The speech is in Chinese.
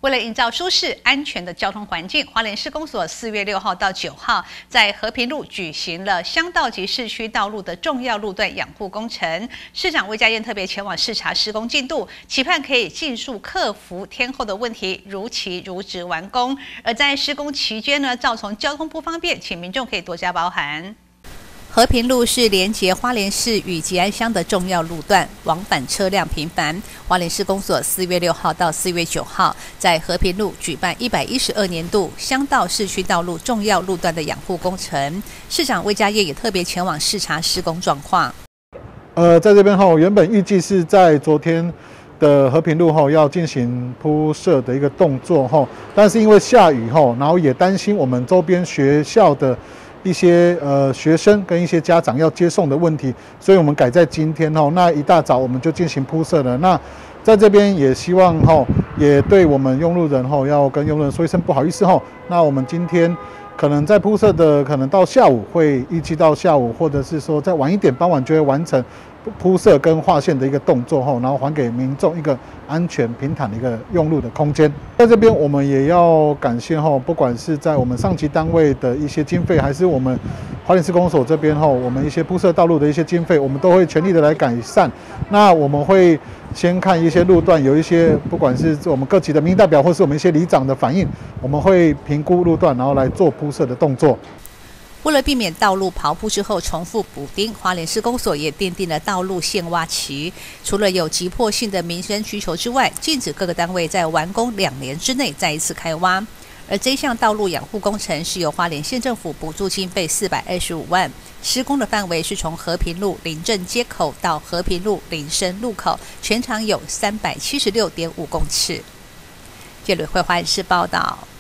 为了营造舒适安全的交通环境，花莲市公所4月6号到9号在和平路举行了乡道及市区道路的重要路段养护工程。市长魏家燕特别前往视察施工进度，期盼可以尽速克服天候的问题，如期如职完工。而在施工期间呢，造成交通不方便，请民众可以多加包涵。和平路是连结花莲市与吉安乡的重要路段，往返车辆频繁。花莲市公所4月6号到4月9号在和平路举办112年度乡道市区道路重要路段的养护工程。市长魏家燕也特别前往视察施工状况。 在这边原本预计是在昨天的和平路要进行铺设的一个动作但是因为下雨然后也担心我们周边学校的一些学生跟一些家长要接送的问题，所以我们改在今天那一大早我们就进行铺设了。那在这边也希望也对我们用路人要跟用路人说一声不好意思那我们今天可能在铺设的可能到下午会预计到下午，或者是说再晚一点傍晚就会完成铺设跟划线的一个动作然后还给民众一个安全平坦的一个用路的空间。在这边我们也要感谢不管是在我们上级单位的一些经费，还是我们花莲市公所这边我们一些铺设道路的一些经费，我们都会全力的来改善。那我们会先看一些路段有一些不管是我们各级的民意代表或是我们一些里长的反应，我们会评估路段然后来做铺设的动作。 为了避免道路刨铺之后重复补丁，花莲市公所也奠定了道路限挖期。除了有急迫性的民生需求之外，禁止各个单位在完工2年之内再一次开挖。而这项道路养护工程是由花莲县政府补助经费425万，施工的范围是从和平路林镇街口到和平路林森路口，全长有376.5公尺。记者会花莲市报道。